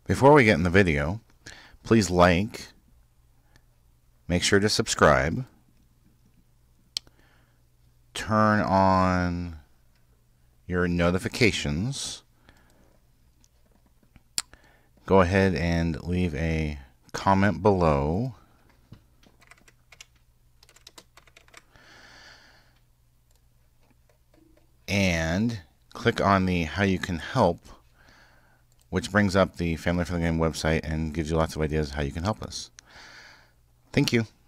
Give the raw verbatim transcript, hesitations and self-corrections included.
Before we get in the video, please like, make sure to subscribe, turn on your notifications, go ahead and leave a comment below, and click on the How You Can Help, which brings up the Family Friendly Game website and gives you lots of ideas how you can help us. Thank you.